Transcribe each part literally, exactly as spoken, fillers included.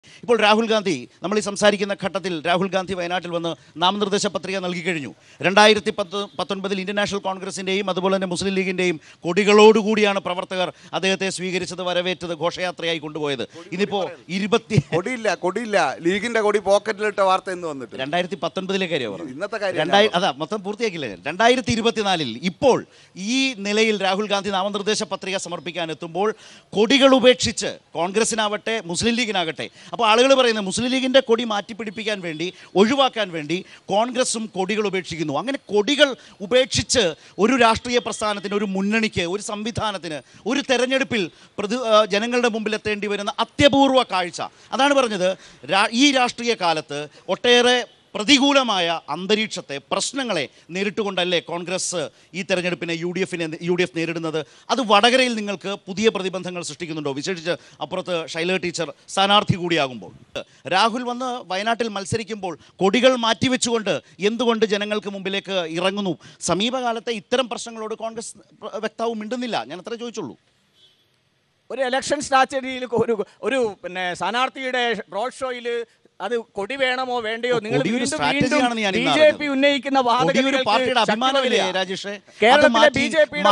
ഇപ്പോൾ രാഹുൽ ഗാന്ധി നമ്മൾ ഈ സംസാരിക്കുന്ന ഘട്ടത്തിൽ രാഹുൽ ഗാന്ധി വയനാട്ടിൽ വന്ന് നാമനിർദ്ദേശ പത്രിക നൽകി കഴിഞ്ഞു. രണ്ടായിരത്തി പത്ത് പത്തൊൻപതിൽ ഇന്ത്യൻ നാഷണൽ കോൺഗ്രസിൻ്റെയും അതുപോലെ തന്നെ മുസ്ലിം ലീഗിൻ്റെയും കൊടികളോടുകൂടിയാണ് പ്രവർത്തകർ അദ്ദേഹത്തെ സ്വീകരിച്ചത്, വരവേറ്റത്, ഘോഷയാത്രയായി കൊണ്ടുപോയത്. ഇതിപ്പോൾ ഇരുപത്തി കൊടിയില്ല കൊടിയില്ല ലീഗിന്റെ കൊടി പോക്കറ്റിലിട്ട വാർത്ത എന്ന് വന്നിട്ട് രണ്ടായിരത്തി പത്തൊൻപതിലെ കാര്യം ഇന്നത്തെ കാര്യം രണ്ടായിരം അതാ മൊത്തം പൂർത്തിയാക്കില്ല. രണ്ടായിരത്തി ഇരുപത്തിനാലിൽ ഇപ്പോൾ ഈ നിലയിൽ രാഹുൽ ഗാന്ധി നാമനിർദ്ദേശ പത്രിക സമർപ്പിക്കാൻ എത്തുമ്പോൾ കൊടികൾ ഉപേക്ഷിച്ച് കോൺഗ്രസിനാവട്ടെ മുസ്ലിം ലീഗിനാകട്ടെ, അപ്പോൾ ആളുകൾ പറയുന്നത് മുസ്ലിം ലീഗിൻ്റെ കൊടി മാറ്റിപ്പിടിപ്പിക്കാൻ വേണ്ടി, ഒഴിവാക്കാൻ വേണ്ടി കോൺഗ്രസും കൊടികൾ ഉപേക്ഷിക്കുന്നു. അങ്ങനെ കൊടികൾ ഉപേക്ഷിച്ച് ഒരു രാഷ്ട്രീയ പ്രസ്ഥാനത്തിന്, ഒരു മുന്നണിക്ക്, ഒരു സംവിധാനത്തിന് ഒരു തെരഞ്ഞെടുപ്പിൽ പ്രതി ജനങ്ങളുടെ മുമ്പിൽ എത്തേണ്ടി വരുന്ന അത്യപൂർവ കാഴ്ച. അതാണ് പറഞ്ഞത്, ഈ രാഷ്ട്രീയ കാലത്ത് ഒട്ടേറെ പ്രതികൂലമായ അന്തരീക്ഷത്തെ, പ്രശ്നങ്ങളെ നേരിട്ടുകൊണ്ടല്ലേ കോൺഗ്രസ് ഈ തെരഞ്ഞെടുപ്പിനെ യു ഡി എഫിനെ യു ഡി എഫ് നേരിടുന്നത്. അത് വടകരയിൽ നിങ്ങൾക്ക് പുതിയ പ്രതിബന്ധങ്ങൾ സൃഷ്ടിക്കുന്നുണ്ടോ? വിശേഷിച്ച് അപ്പുറത്ത് ശൈല ടീച്ചർ സ്ഥാനാർത്ഥി കൂടിയാകുമ്പോൾ. രാഹുൽ വന്ന് വയനാട്ടിൽ മത്സരിക്കുമ്പോൾ കൊടികൾ മാറ്റിവെച്ചുകൊണ്ട് എന്തുകൊണ്ട് ജനങ്ങൾക്ക് മുമ്പിലേക്ക് ഇറങ്ങുന്നു? സമീപകാലത്തെ ഇത്തരം പ്രശ്നങ്ങളോട് കോൺഗ്രസ് വക്താവ് മിണ്ടുന്നില്ല. ഞാൻ അത്ര ചോദിച്ചുള്ളൂ. ഒരു ഇലക്ഷൻ സ്ട്രാറ്റജിയിൽ ഒരു ഒരു പിന്നെ സ്ഥാനാർത്ഥിയുടെ റോഡ് ഷോയിൽ അത് കൊടി വേണമോ വേണ്ടയോ, നിങ്ങൾ ബി ജെ പി ഉന്നയിക്കുന്ന വാദഗതികൾ അഭിമാനമില്ലേ രാജേഷേ? കേരളത്തിലെ ബി ജെ പിയുടെ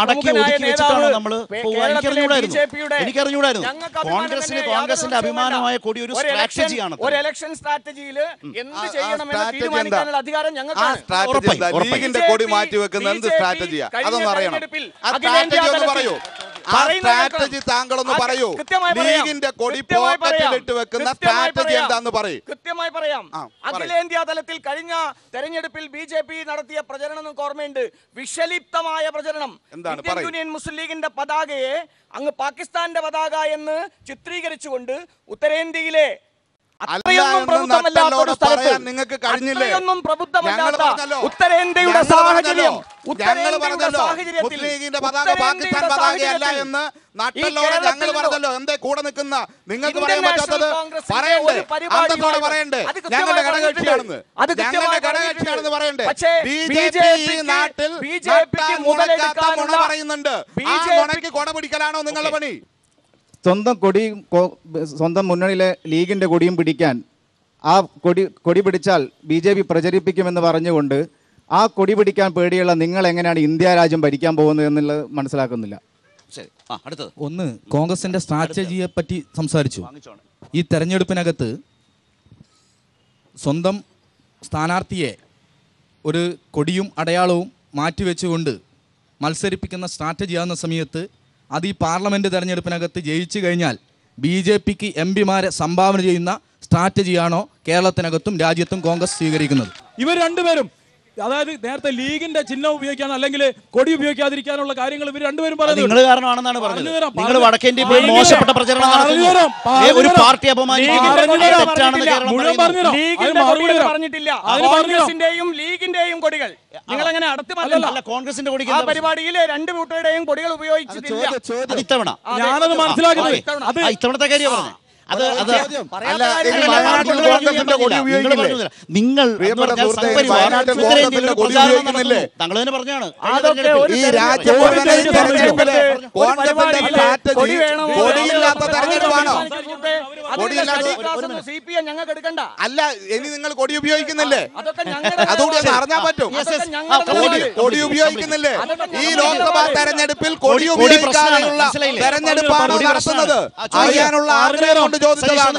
കോൺഗ്രസിന്റെ അഭിമാനമായ കൊടി ഒരു സ്ട്രാറ്റജിയാണ്. ഒരു ഇലക്ഷൻ സ്ട്രാറ്റജിയിൽ എന്ത് ചെയ്യണമെന്ന് തീരുമാനിക്കാനുള്ള അധികാരം ഞങ്ങൾക്കാണ്. ലീഗിന്റെ കൊടി മാറ്റി വെക്കുന്ന എന്ത് സ്ട്രാറ്റജിയാ അതൊന്നും അറിയണം. സ്ട്രാറ്റജി താങ്കളൊന്ന് പറയൂ. ലീഗിന്റെ കൊടി പോക്കറ്റിലിട്ട് വെക്കുന്ന സ്ട്രാറ്റജി എന്താന്ന് പറയൂ. കൃത്യമായി പറയാം. അഖിലേന്ത്യാ തലത്തിൽ കഴിഞ്ഞ തെരഞ്ഞെടുപ്പിൽ ബി ജെ പി നടത്തിയ പ്രചരണം നമുക്ക് ഓർമ്മയുണ്ട്. വിഷലിപ്തമായ പ്രചരണം. ഇന്ത്യൻ യൂണിയൻ മുസ്ലിം ലീഗിന്റെ പതാകയെ അങ്ങ് പാകിസ്ഥാന്റെ പതാക എന്ന് ചിത്രീകരിച്ചുകൊണ്ട് ഉത്തരേന്ത്യയിലെ നിങ്ങൾക്ക് കഴിഞ്ഞില്ലേ? ഉത്തരേന്ത്യയുടെ സാഹചര്യം ലീഗിന്റെ പതാക പാകിസ്ഥാൻ പതാകയല്ല എന്ന് നാട്ടിലോടെ ഞങ്ങൾ പറഞ്ഞല്ലോ. എന്തേ കൂടെ നിൽക്കുന്ന നിങ്ങൾക്ക് പറയാൻ പറ്റാത്തത്? പറയണ്ടേ, അന്തത്തോടെ പറയണ്ടേ ഞങ്ങളുടെ ഘടകകക്ഷിയാണെന്ന്, ഞങ്ങളുടെ ഘടകകക്ഷിയാണെന്ന് പറയണ്ടേ? ബി ജെ പി ഈ നാട്ടിൽ മുതലെടുക്കാൻ നുണ പറയുന്നുണ്ട്. ആ നുണയ്ക്ക് കൊട പിടിക്കലാണോ നിങ്ങളുടെ പണി? സ്വന്തം കൊടിയും സ്വന്തം മുന്നണിയിലെ ലീഗിൻ്റെ കൊടിയും പിടിക്കാൻ, ആ കൊടി കൊടി പിടിച്ചാൽ ബി ജെ പി പ്രചരിപ്പിക്കുമെന്ന് പറഞ്ഞുകൊണ്ട് ആ കൊടി പിടിക്കാൻ പേടിയുള്ള നിങ്ങൾ എങ്ങനെയാണ് ഇന്ത്യ രാജ്യം ഭരിക്കാൻ പോകുന്നത് എന്നുള്ളത് മനസ്സിലാക്കുന്നില്ല. ഒന്ന്, കോൺഗ്രസിൻ്റെ സ്ട്രാറ്റജിയെ പറ്റി സംസാരിച്ചു. ഈ തെരഞ്ഞെടുപ്പിനകത്ത് സ്വന്തം സ്ഥാനാർത്ഥിയെ ഒരു കൊടിയും അടയാളവും മാറ്റിവെച്ചുകൊണ്ട് മത്സരിപ്പിക്കുന്ന സ്ട്രാറ്റജിയാകുന്ന സമയത്ത് അത് ഈ പാർലമെൻറ്റ് തെരഞ്ഞെടുപ്പിനകത്ത് ജയിച്ചു കഴിഞ്ഞാൽ ബി ജെ പിക്ക് എം പിമാരെ സംഭാവന ചെയ്യുന്ന സ്ട്രാറ്റജിയാണോ കേരളത്തിനകത്തും രാജ്യത്തും കോൺഗ്രസ് സ്വീകരിക്കുന്നത്? ഇവർ രണ്ടുപേരും, അതായത് നേരത്തെ ലീഗിന്റെ ചിഹ്നം ഉപയോഗിക്കാൻ അല്ലെങ്കിൽ കൊടി ഉപയോഗിക്കാതിരിക്കാനുള്ള കാര്യങ്ങൾ ഇവർ രണ്ടുപേരും പറയുന്നത് നിങ്ങൾ കാരണമാണെന്നാണ് പറഞ്ഞത്. നിങ്ങൾ വടക്കേന്ത്യ മോശപ്പെട്ട പ്രചരണം ഒരു പാർട്ടി പറഞ്ഞിട്ടില്ല. കോൺഗ്രസിന്റെയും ലീഗിന്റെയും കൊടികൾ നിങ്ങൾ അങ്ങനെ അടുത്ത് പറഞ്ഞല്ല. കോൺഗ്രസിന്റെ കൊടി ആ പരിപാടിയിലെ രണ്ട് കൂട്ടരുടെയും കൊടികൾ ഉപയോഗിച്ചിട്ടില്ല. ഇത്തവണ ഞാനത് മനസ്സിലാക്കുന്നത് ഇത്തവണത്തെ കാര്യം പറഞ്ഞു. നിങ്ങൾ താങ്കൾ തന്നെ പറഞ്ഞാണ് അല്ല, ഇനി നിങ്ങൾ കൊടി ഉപയോഗിക്കുന്നില്ലേ? അതുകൂടി അറിഞ്ഞാൽ പറ്റും. കൊടി ഉപയോഗിക്കുന്നില്ലേ? ഈ ലോക്സഭാ തെരഞ്ഞെടുപ്പിൽ കൊടി ഉപയോഗിക്കാനുള്ള തെരഞ്ഞെടുപ്പാണ് നടത്തുന്നത്. അറിയാനുള്ള ആഗ്രഹം കൊണ്ട് ചോദിച്ചതാണ്.